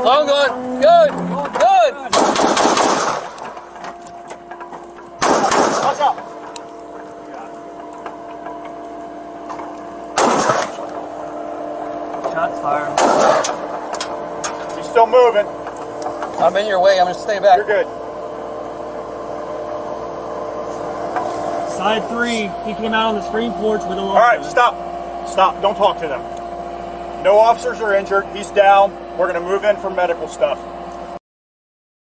Long gun. Good. Good. Watch out. Shots fired. He's still moving. I'm in your way. I'm going to stay back. You're good. Side 3. He came out on the screen porch with a long All right, gun. stop. Stop. Don't talk to them. No officers are injured. He's down. We're going to move in for medical stuff.